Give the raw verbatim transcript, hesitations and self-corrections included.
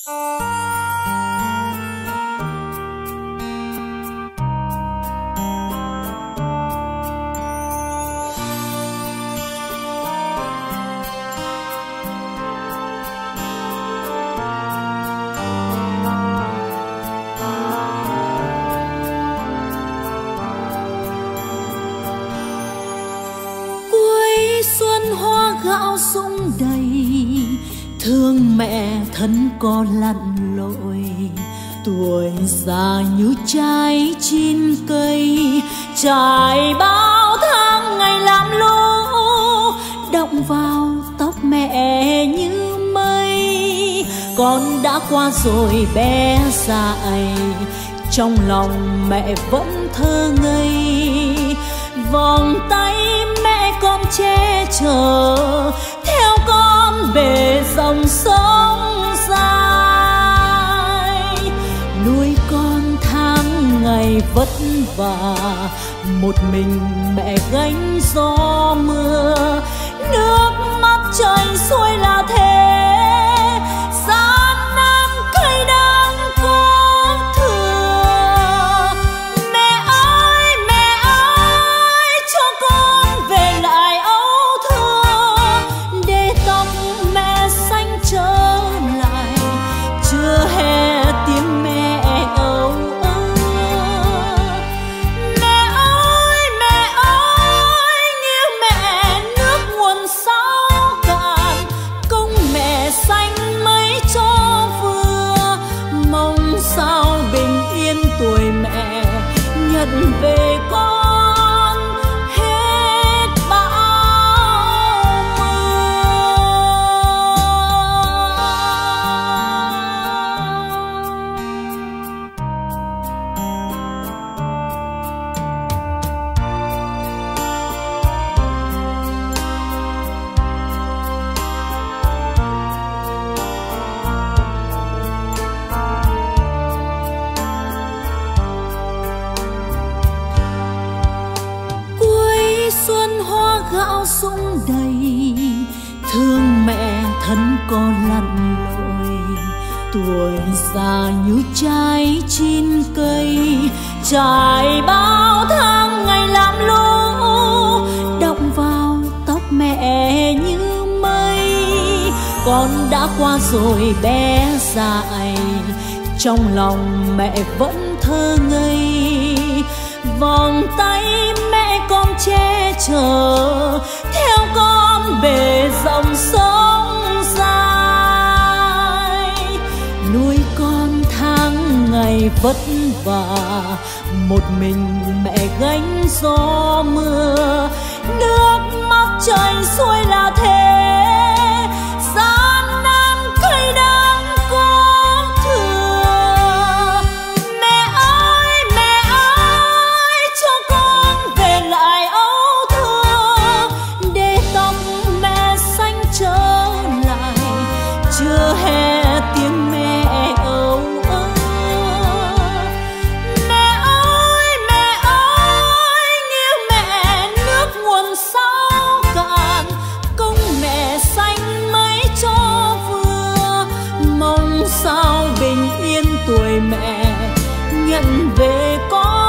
gạo súng đầy, thương mẹ thân con lặn lội. Tuổi già như trái chín cây, trải bao tháng ngày làm lũ, động vào tóc mẹ như mây. Con đã qua rồi bé dại, trong lòng mẹ vẫn thơ ngây. Vòng tay mẹ con che chở, theo con về dòng sông dài. Nuôi con tháng ngày vất vả, một mình mẹ gánh gió mưa. Nước mắt chảy xuôi là thế, gian nan cay đắng có thừa. Mẹ ơi, mẹ ơi, cho con về lại âu thơ, để tóc mẹ xanh trở lại, chưa hè tiếng mẹ âu ơ. Mẹ ơi, mẹ ơi, nghĩa mẹ nước nguồn sao cạn, công mẹ xanh mấy cho vừa. Mong sao bình yên tuổi mẹ, nhận về con hết bão mưa. Cuối xuân hoa gạo súng đầy, thương mẹ thân con lặn lội. Tuổi già như trái chín cây, trải bao tháng ngày làm lũ, động vào tóc mẹ như mây. Con đã qua rồi bé dại, trong lòng mẹ vẫn thơ ngây. Vòng tay mẹ con che chở, theo con về dòng sông dài. Nuôi con tháng ngày vất vả, một mình mẹ gánh gió mưa. Nước mắt chảy xuôi là thế, gian nan cay đắng có thừa. Mẹ ơi, mẹ ơi, cho con về lại âu thơ, để tóc mẹ xanh trở lại, chưa hè tiếng mẹ âu ơ. Mẹ ơi, mẹ ơi, nghĩa mẹ nước nguồn sao cạn, công mẹ xanh mấy cho vừa. Mong sao bình yên tuổi mẹ, nhận về con